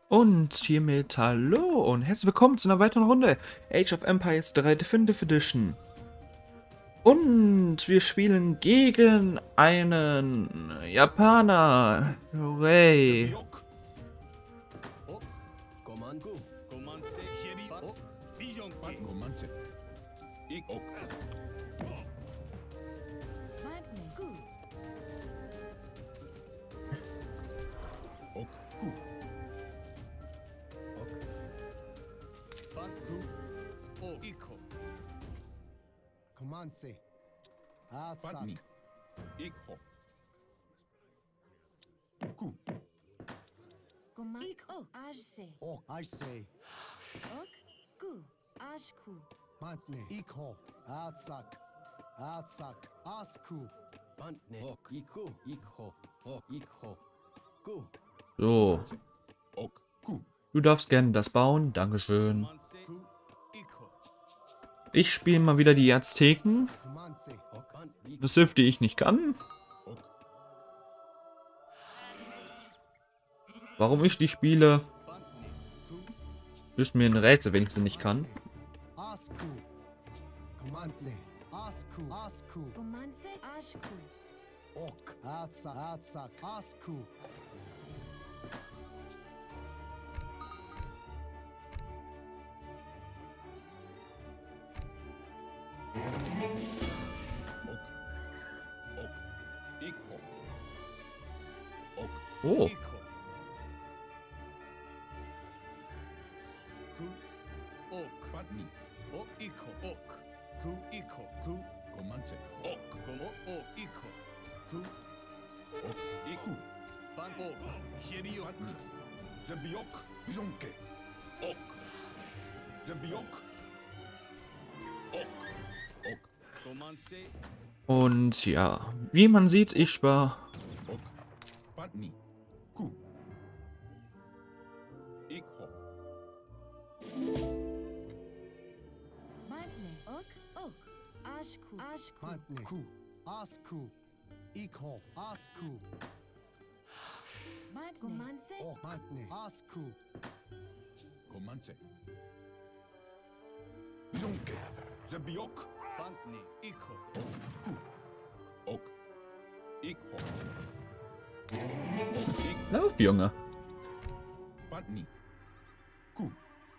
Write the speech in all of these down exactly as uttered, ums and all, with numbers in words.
Und hiermit hallo und herzlich willkommen zu einer weiteren Runde Age of Empires drei Definitive Edition. Und wir spielen gegen einen Japaner. Hooray. Komanze. Arzak. Ikho. Ku. Gomaik ok ajse. Ok. Ajse. Ok gu ajku. Mantne. Ikho. Arzak. Arzak. Asku. Bantne. Ok. Iku. Ikho. Ok. Ikho. Ku. So, Ok. Ku. du darfst gerne das bauen. Dankeschön. Ich spiele mal wieder die Azteken. Komanze. Ok. Bant. Ik. Das hilft, die ich nicht kann. Ok. Warum ich die spiele, ist mir ein Rätsel, wenn ich sie nicht kann. Asku. Komanze. Asku. Asku. Gomanse ajku. Ok. Arzak. Arzak. Asku. Ok. Ikho. Ok. Oh, Patni. O iko ok. Ku iko ku. Komanze. Ok. Como o iko. Ku. Ok. Iku. Ban ok. Shebi ok. Patni. Zembiok. Bizonke. Ok. Zembiok. Ok. Ok. Gomanse. und ja, wie man sieht, ich war... Ok. Patni. Ku. Ikho. Mantne ok ok. Ajku. Ajku. Mantne. Ku. Asku. Ikho. Asku. Mantne. Gomanse. Ok. Mantne. Asku. Komanze. Bizonke. Zembiok. Bantni iko. Ku. Ok. Ikho. Lauf, Junge. Patni. Ku.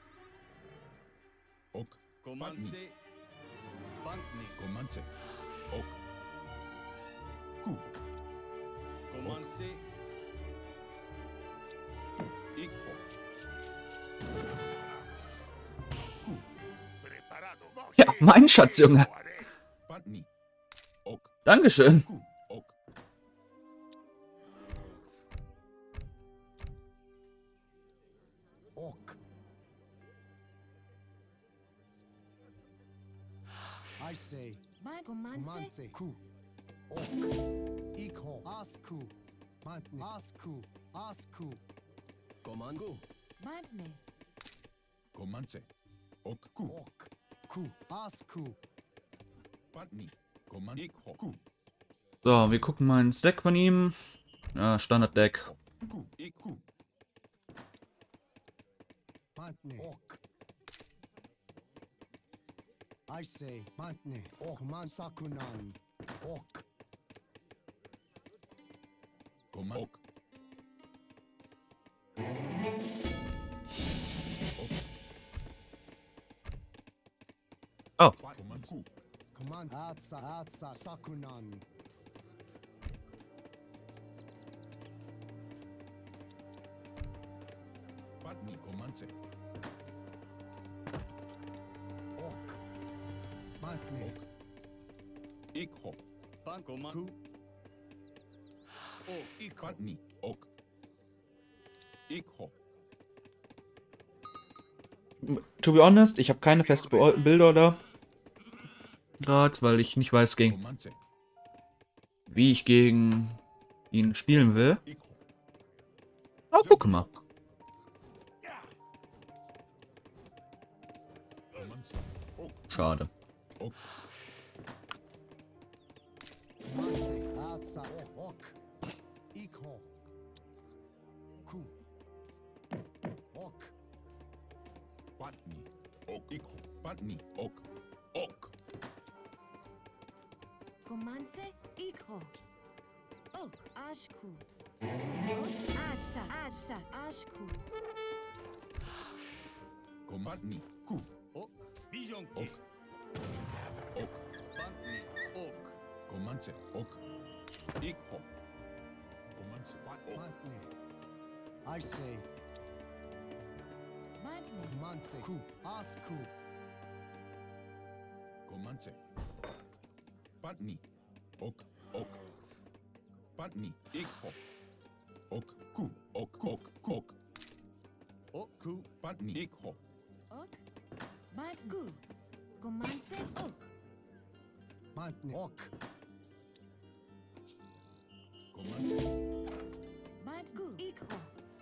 Ok. Gomanse. Bantni. Komanze. Ok. Ku. Gomanse. Ikho. Ja, mein Schatz, Junge. Patni. Ok. Dankeschön. Ku. Ok. Ok. I say. Mant. Gomanse. Komanze. Ku. Ok. Ikho. Asku. Mantne. Asku. Asku. Komango. Mantne. Komanze. Ok. Ku. Ok. Ku. Asku. Patni. Koman. Ikho. Ku. So, wir gucken mal ins Deck von ihm. Ja, Standard-Deck. Ku. Iku. Mantne. Ok. I say. Mantne. Ok. Man sakunan. Ok. Koman. Ok. Oh, Koman. Ku. Command. Atsa. Atsa. Sakunan. Patni. Komanze. Ok. Mantne. Ok. Ikho. Ban goman. Ku. O iko. Patni. Ok. Ikho. to be honest, ich habe keine feste Be Bilder da. Gerade, weil ich nicht weiß, gegen, Komanze. wie ich gegen ihn spielen will. Ikho. Oh, guck mal. Komanze. Ok. Schade. Ok. Comanze. Atsa. Ok. Ok. Ikho. Ku. Patni. Ok. Ikho. Patni. Ok. Ok. Komanse, ikho. Ok, ashku. Ok, asha, asha, ashku. Komatni. Ku. Ok. Bijonki. Ok. Ok. Patni. Ok. Komanse. Ok. Ikho. Komanse. Pat. Ok. Matne. I say, Matne, Manse. Ku. Asku. Komanse. Patni. Ok. Ok. Patni. Ikho. Ok. Ku. Ok. Ok. Ok. Ok. Ku. Patni. Ikho. ok. Matgu. Komanse, ok. Matne. Ok. Komanse. Matgu, ikho.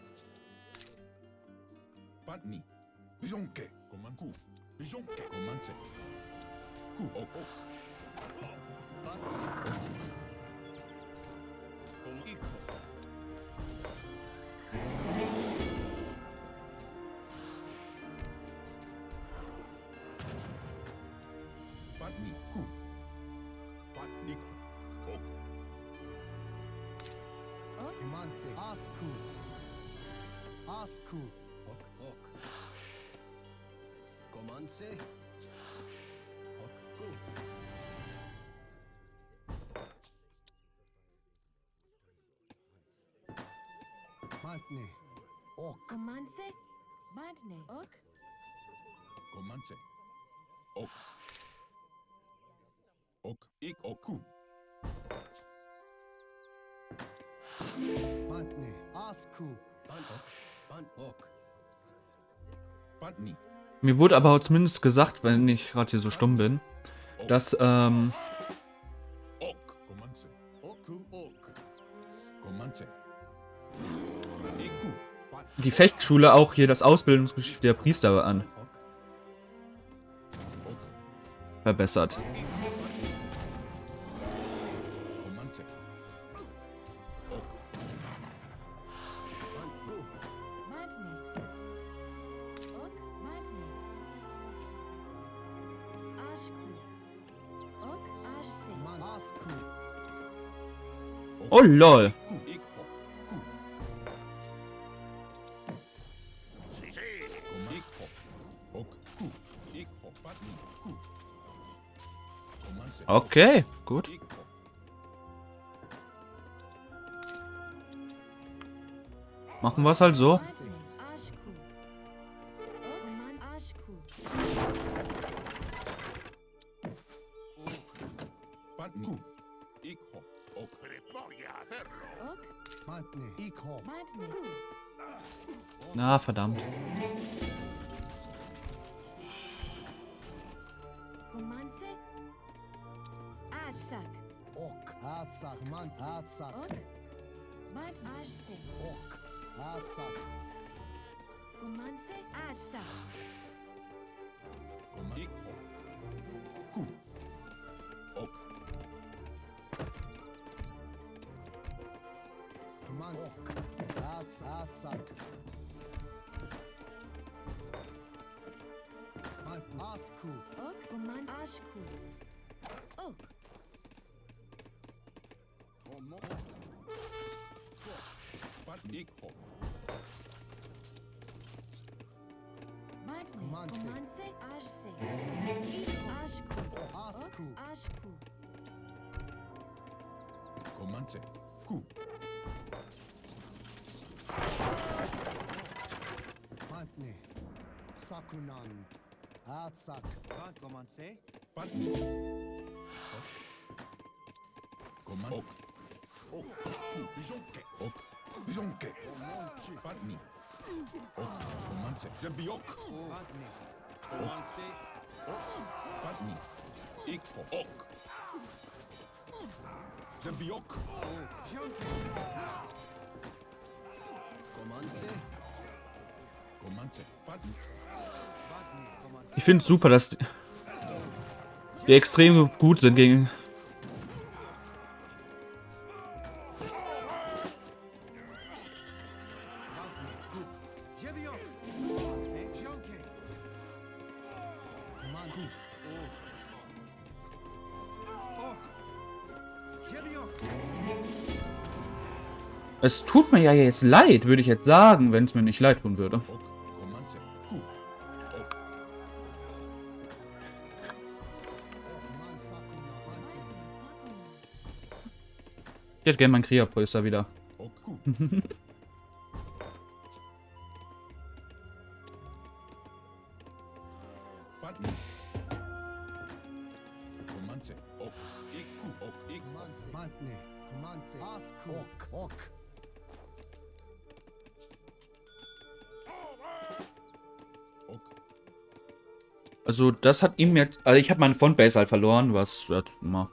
Patni. Bijonke. Koman. Ku. Bijonke. Komanse. Ku. Ok. Ok. Kom ikho. Patni. Ku. Pat. Ikho. Ok. Ok, Manse. Asku. Asku. Ok, ok. Komanse. Ok, ku. Matne. Ok. komanse. Matne, ok. Komanse. Ok. Ok. Ik. Ok. Ku. Matne. Asku. Ban ok. Ban ok. Patni. Mir wurde aber zumindest gesagt, wenn ich gerade hier so stumm bin, dass ähm, Ok. Komanse. Ok. Ku. Ok. Komanse. Iku. Pat. die Fechtschule auch hier das Ausbildungsgeschichte der Priester an Ok. Ok. verbessert. Komanse. Ok. Ban ku. Matne. Ok, matne. Ashku. Ok, ashse. Man. Asku. Oh lol. Ku. Ikho. Ku. Kom. Ikho. Ok. Ku. Ikho. Patni. Ku. Komanse. Okay, gut. Ikho. Machen wir es halt so. Matne, ashku. Ok, koman, ashku. Patni. Ku. Ikho. Ok. Ok, Matne. Ikho. matne. Ku. Na, verdammt. Komanse. Ashak. Ok. Atsak. Manse. Atsak. Ok. Mat, ashse. Ok. Atsak. Komanse, ashak. Koman. Ikho. Ku. Ok. Man. Ok. Ats. Atsak. Man. Asku. Ok, koman, ashku. Ok. Patni. Ikho. Matne, Komanse. komanse, ashse. Ik, ashku. Asku. Ok, ashku. Komanse. Ku. Matne. Sakunan. Atsak. Ban komanse. Patni. Koman. Ok. Ok. Ku. Bijonke. Ok. Bijonke. Patni. Ok. Komanse. Zebiok. Matne. Komanse. Patni. Ikho. Ok. Zebiok. Komanse. Komanse. Patni. Ich finde es super, dass die extrem gut sind gegen. Es tut mir ja jetzt leid, würde ich jetzt sagen, wenn es mir nicht leid tun würde. Ok, Comanche. Ku. Ok. Okman Sakuna. Ich hätte gerne meinen Kriegerpolster wieder. Ok, Ku. Patni. Comanche. Ok. Ik. Ku. Ok. Ik. Kumanze. Mantne. Kumanze. Asku. Ok. Ok. Ok. Also das hat ihm jetzt... Also ich habe meine Frontbase halt verloren, was... Das, ma,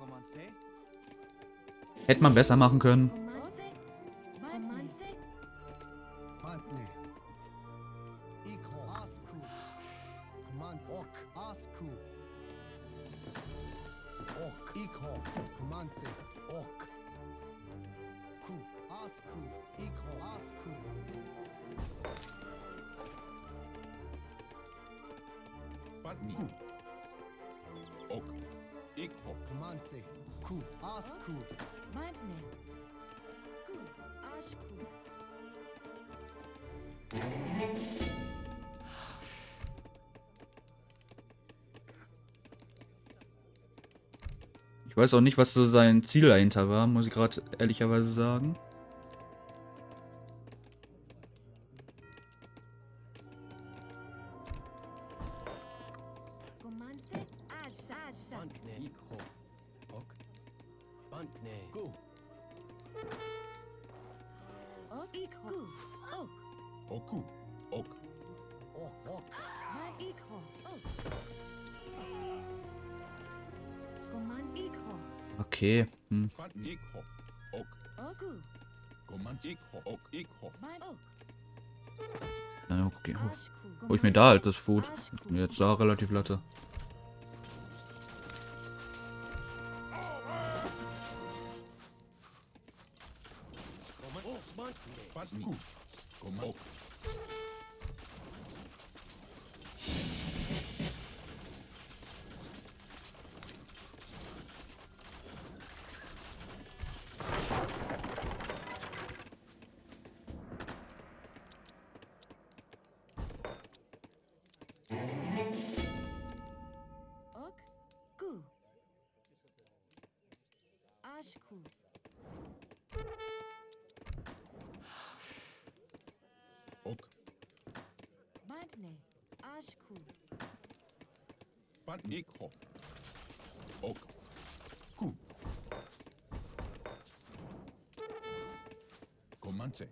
hätte man besser machen können. Comanze. Comanze. Mantne. Ikho. Asku. Kumanze. Ok. Asku. Ok. Ikho. Kumanze. Ok. Ku. Asku. Ikho. Asku. Patni. Ku. Ok. Ik. Ho. Kumanze. Ku. Asku. Mantne. Ku. Ashku. Ich weiß auch nicht, was so sein Ziel dahinter war, muss ich gerade ehrlicherweise sagen. Comanze. Asha. Asha. Bantne. Ikho. Ok. Bantne. Ku. Ok. Ikho. Ok. Oku. Ok. Ok. Ok. Mant ikho. Ok. Comanze. Ikho. Okay. Hm. Patni. Ik. Ho. Ok. Oku. Comanche. Ik. Ho. Ok. Ik. Ho. Mant ok. Dann okay. Ashku. Hol ich mir da halt das Food. Ashku. Jetzt da relativ latte. Ok. Bantne. Patni. Ku. Comanche. Ok. Ok. Ku. Ashku. Ok. Mantne. Ashku. Patni. Ik. Ho. Ok. Ku. Comanche.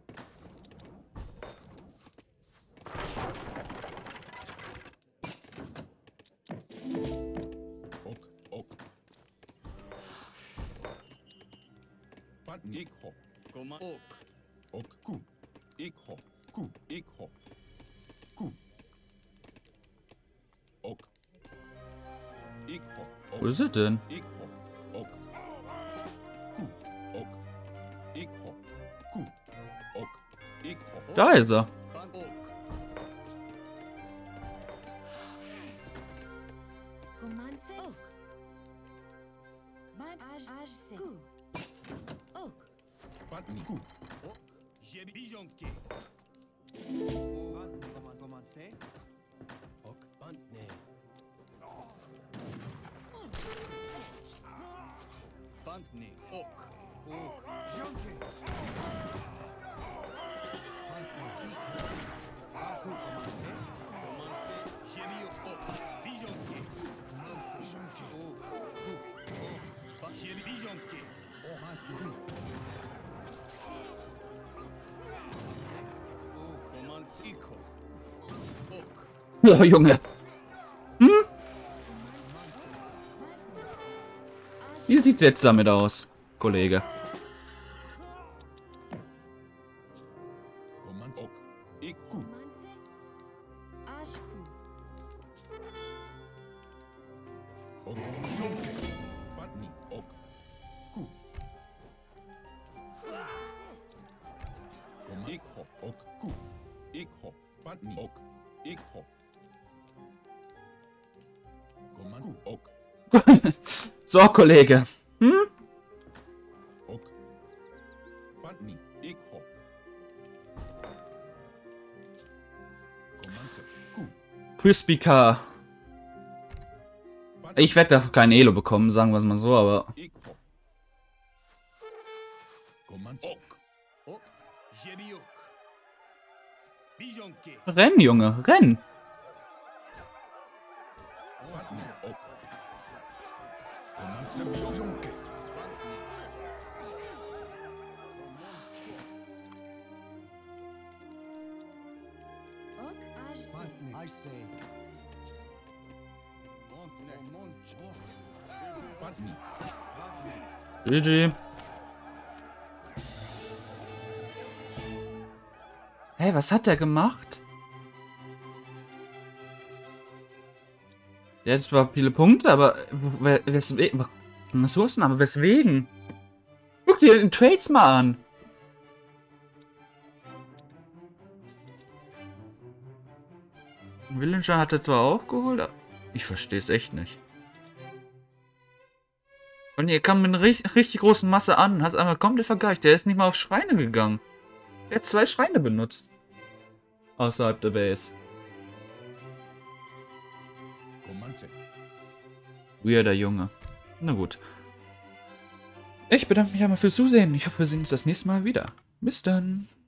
Ok. Ok. Patni. Ik. Ho. Koma. Ok. Ok. Ku. Ik. Ho. Ku. Ik. Ho. Ku. Ok. Ik. Ho. Ok. Wo ist er denn? Ik. Ho. Ok. Ku. Ok. Ik. Ho. Ku. Ok. Ik. Ho. Da ist er. Bant. Ok. Comanze. Ok. Mant. Ashse. Ku. Ok. Patni. Ku. Ok. J'ai vision ki. Commencez. Ok. Bantne. Bantne. Ok. Ok. Junkie. Aku commencez. Commencez. J'ai mis ok. Vision ki. Ok. Ok. J'ai vision ki. Ok. Commencez. Iko. Ok. Ja, Junge. Hier sieht's jetzt damit aus, Kollege. Comanche. Ok. Ik. Ku. Comanze. Ashku. Ok. Jonke. Patni. Ok. Ku. Kom. Ik. Ho. Ok. Ku. Ik. Ho. Patni. Ok. Ik. Ho. Comanche. Ok. So, Kollege. Hm? Ok. Pantni. Ik ho. Comanche. Ku. Crispy Car. Pantni. Ich werde da keinen Elo bekommen, sagen wir es mal so, aber... Ik ho. Comanche. Ok. Ok. Jebiok. Bijonke. Renn, Junge, renn! Pantni. Ok. Comanche. Bijonke. Ok, Ashse. Pantne. I say. Pantni. G G. Hey, was hat der gemacht? Der hat zwar viele Punkte, aber we- weswegen? Ressourcen, aber weswegen? Guck dir den Trades mal an. Villager hat er zwar auch geholt, aber ich verstehe es echt nicht. Und ihr kam mit einer richtig, richtig großen Masse an, hat einmal komplett vergleicht. Der ist nicht mal auf Schreine gegangen. Er hat zwei Schreine benutzt. Außerhalb der Base. Comanche. Weirder Junge. Na gut. Ich bedanke mich einmal fürs Zusehen. Ich hoffe, wir sehen uns das nächste Mal wieder. Bis dann.